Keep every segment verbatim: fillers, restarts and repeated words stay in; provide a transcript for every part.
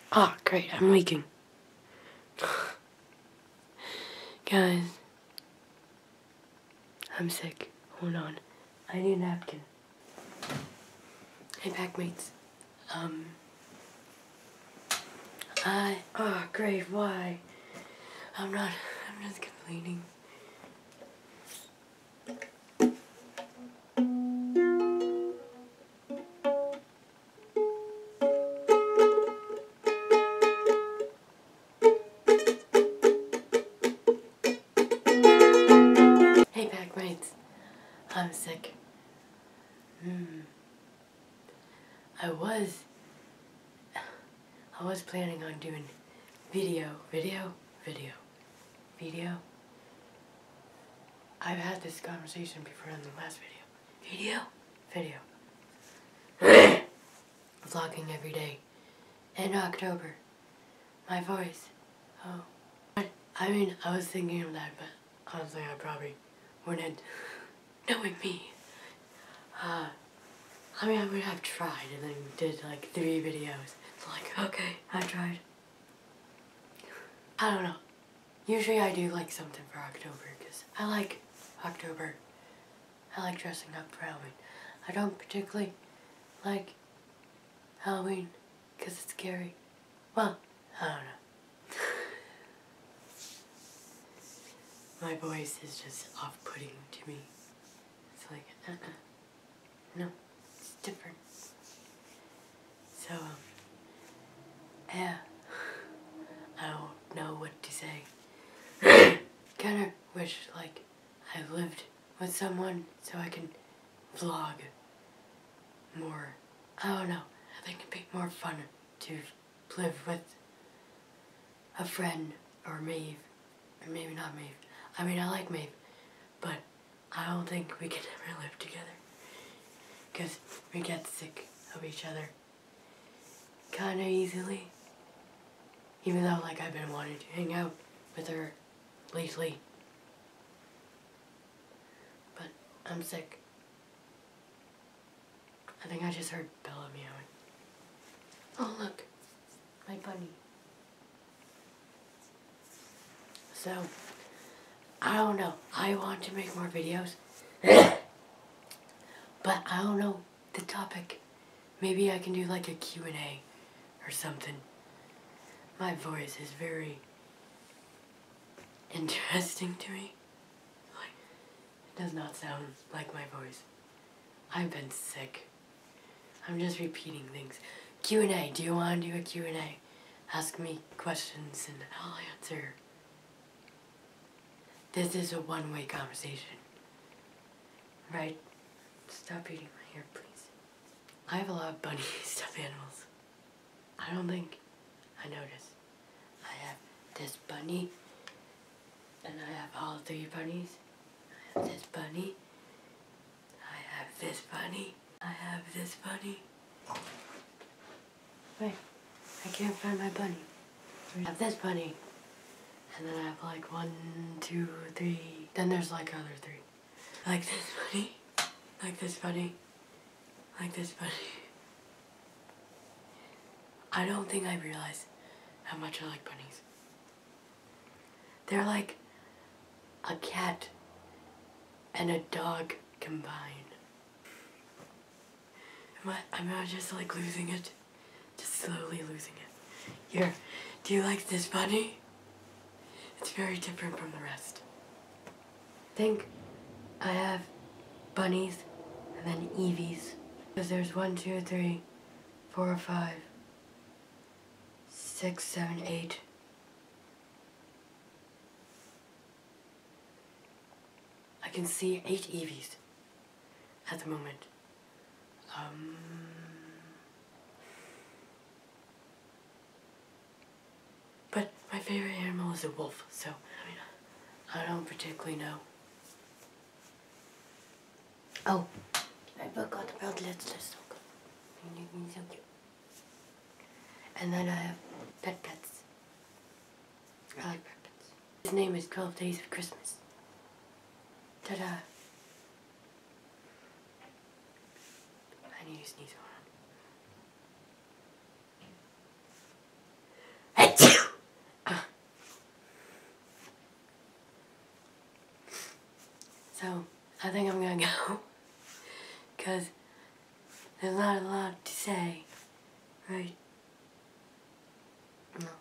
Ah, great, I'm leaking. Guys, I'm sick. Hold on. I need a napkin. Hey, Packmates. Um, I... Oh, great, why? I'm not... I'm just complaining. Hey, Packmates. I'm sick. Hmm. I was... I was planning on doing video, video, video, video. I've had this conversation before in the last video. Video, video. Vlogging every day. In October. My voice. Oh. I mean, I was thinking of that, but honestly, I probably wouldn't. Knowing me. Uh, I mean, I would have tried and then did like three videos. It's like, okay, I tried. I don't know. Usually I do like something for October because I like October. I like dressing up for Halloween. I don't particularly like Halloween because it's scary. Well, I don't know. My voice is just off-putting to me. It's like, uh-uh. No, it's different. So, um, yeah. I don't know what to say. Kinda wish, like, I lived with someone so I can vlog more. I don't know. I think it'd be more fun to live with a friend or Maeve. Or maybe not Maeve. I mean, I like Maeve, but I don't think we can ever live together. Because we get sick of each other kinda easily. Even though, like, I've been wanting to hang out with her lately. But I'm sick. I think I just heard Bella meowing. Oh, look. My bunny. So, I don't know. I want to make more videos. But I don't know the topic. Maybe I can do, like, a Q and A or something. My voice is very interesting to me. Like, it does not sound like my voice. I've been sick. I'm just repeating things. Q and A. Do you want to do a Q and A? Ask me questions and I'll answer. This is a one-way conversation. Right? Stop eating my hair, please. I have a lot of bunny stuffed animals. I don't think I noticed. I have this bunny, and I have all three bunnies. I have this bunny. I have this bunny. I have this bunny. Wait, I can't find my bunny. I have this bunny. And then I have like one, two, three. Then there's like other three. Like this bunny. Like this bunny. Like this bunny. I don't think I realized how much I like bunnies. They're like a cat and a dog combined. Am I, am I just like losing it? Just slowly losing it. Here, do you like this bunny? It's very different from the rest. I think I have bunnies and then Eevees. Because there's one, two, three, four, five, six, seven, eight. I can see eight Eevees at the moment. Um, but my favorite animal is a wolf, so I mean, I don't particularly know. Oh, I forgot about Let's Let's Talk. And then I have pet pets. I like pet pets. His name is twelve Days of Christmas. Ta-da. I need to sneeze on. So, I think I'm gonna go. Because there's not a lot to say, right? No.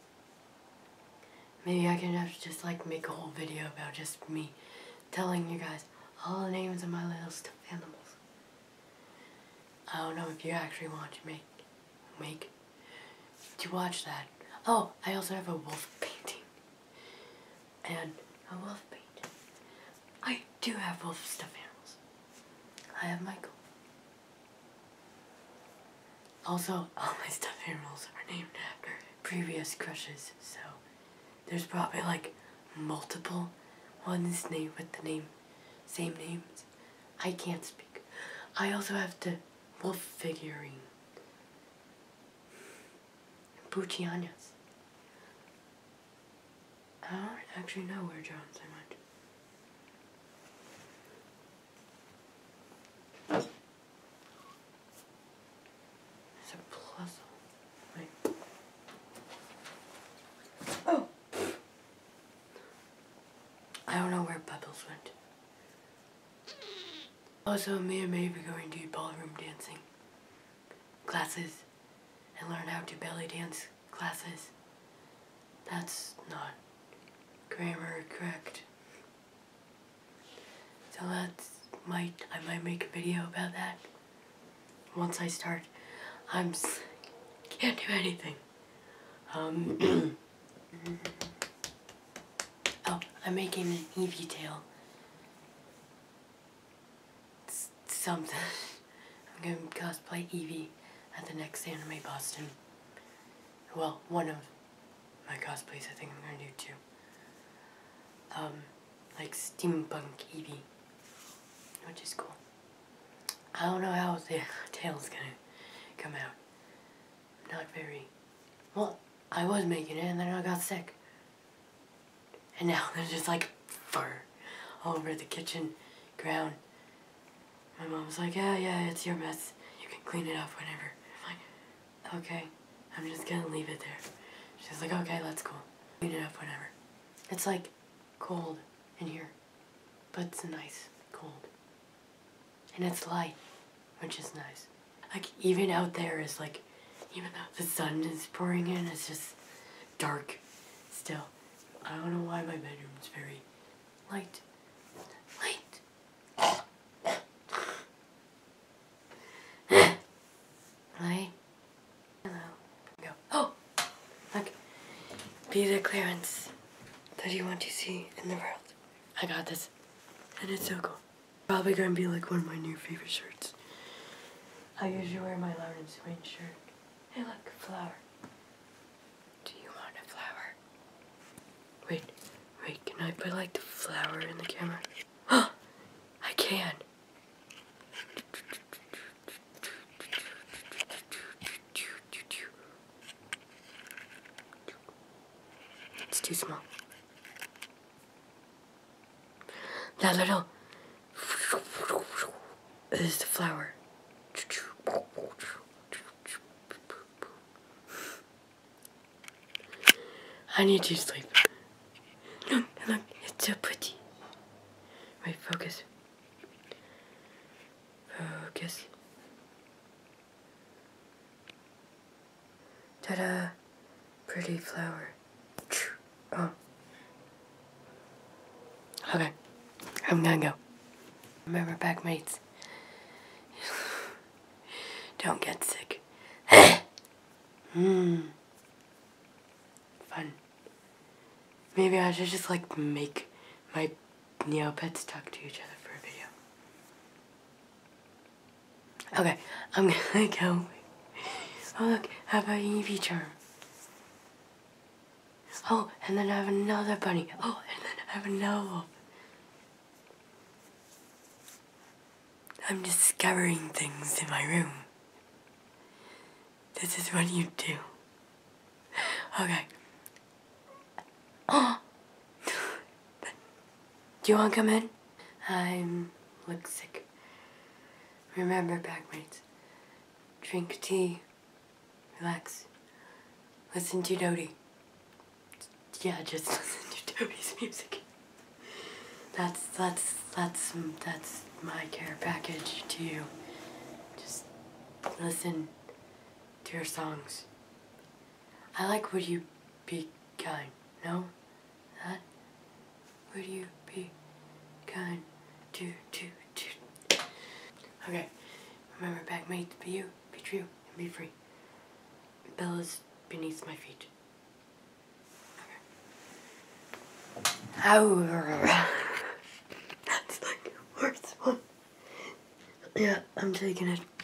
Maybe I can have to just like make a whole video about just me telling you guys all the names of my little stuffed animals. I don't know if you actually want to make, make, to watch that. Oh, I also have a wolf painting. And a wolf painting. I do have wolf stuffed animals. I have Michael. Also, all my stuffed animals are named after previous crushes, so there's probably like multiple ones named with the name, same names. I can't speak. I also have the wolf figurine. Buchianas. I don't actually know where John's I went. There's a puzzle. Wait. Oh! I don't know where Bubbles went. Also, me and May are going to do ballroom dancing classes and learn how to belly dance classes. That's not grammar correct. So that's might I might make a video about that once I start. I'm can't do anything. Um. Oh, I'm making an Eevee tail. It's something. I'm gonna cosplay Eevee at the next Anime Boston. Well, one of my cosplays I think I'm gonna do too. Um, like steampunk Eevee, which is cool. I don't know how the tail's gonna come out. Not very. Well, I was making it and then I got sick. And now there's just like fur all over the kitchen ground. My mom's like, yeah, yeah, it's your mess. You can clean it up whenever. I'm like, okay, I'm just gonna leave it there. She's like, okay, that's cool. Clean it up whenever. It's like cold in here, but it's nice cold. And it's light, which is nice. Like even out there is like, even though the sun is pouring in, it's just dark still. I don't know why my bedroom's very light. Light. Light. Hello. Go. Oh! Look. Be the clearance that you want to see in the world. I got this. And it's so cool. Probably gonna be like one of my new favorite shirts. I usually wear my Loud and Swain shirt. Hey look, a flower. Do you want a flower? Wait, wait, can I put like the flower in the camera? Oh, I can. It's too small. That little is the flower. I need to sleep. Look, look, it's so pretty. Wait, focus. Focus. Ta-da! Pretty flower. Oh. Okay, I'm gonna go. Remember, Packmates, don't get sick. Mmm. Fun. Maybe I should just like make my Neopets talk to each other for a video. Okay, I'm gonna go. Oh look, how about Eevee charm? Oh, and then I have another bunny. Oh, and then I have another wolf. I'm discovering things in my room. This is what you do. Okay. Oh! Do you want to come in? I'm look sick. Remember, Packmates, drink tea, relax, listen to Dodie. Yeah, just listen to Dodie's music. That's that's that's that's my care package to you. Just listen to your songs. I like Would You Be Kind? No? That? Would you be kind? Do, do, do. Okay. Remember, Bagmates, be you, be true, and be free. Bella's beneath my feet. Okay. However, that's like the worst one. Yeah, I'm taking it.